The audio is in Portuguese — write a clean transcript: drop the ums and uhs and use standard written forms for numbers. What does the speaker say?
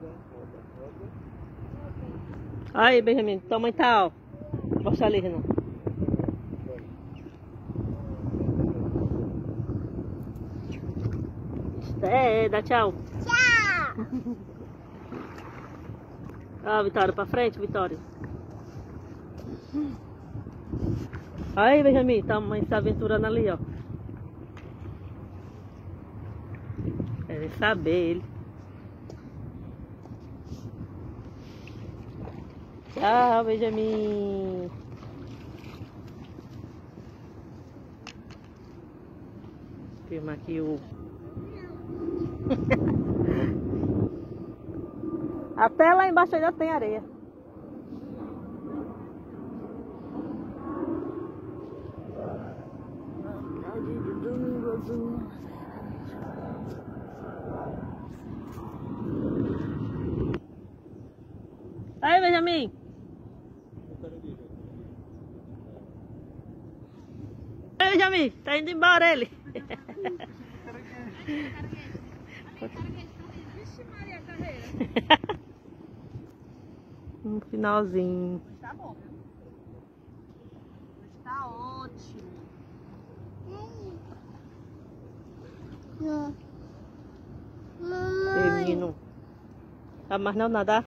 Aí, Benjamin, tua mãe tá, ó. Mostra ali, Renan. Dá tchau. Tchau! Ó, Vitória, pra frente, Vitória. Aí, Benjamin, tua mãe se aventurando ali, ó. Quer saber ele. Tchau, Benjamin. Filma aqui o... Até lá embaixo ainda tem areia. Aí, Benjamin. Aí, Benjamin. Tá indo embora ele. Um finalzinho. Tá bom, viu? Tá ótimo. Mamãe. Menino. Tá mais não nadar?